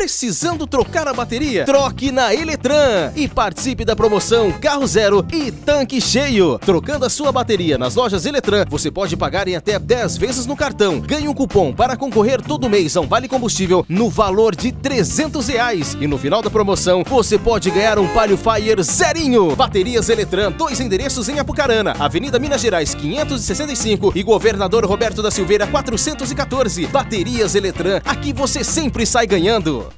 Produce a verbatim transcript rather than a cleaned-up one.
Precisando trocar a bateria? Troque na Eletran e participe da promoção Carro Zero e Tanque Cheio. Trocando a sua bateria nas lojas Eletran, você pode pagar em até dez vezes no cartão. Ganhe um cupom para concorrer todo mês a um vale combustível no valor de trezentos reais. E no final da promoção, você pode ganhar um Palio Fire zerinho. Baterias Eletran, dois endereços em Apucarana, Avenida Minas Gerais quinhentos e sessenta e cinco e Governador Roberto da Silveira quatrocentos e quatorze. Baterias Eletran, aqui você sempre sai ganhando.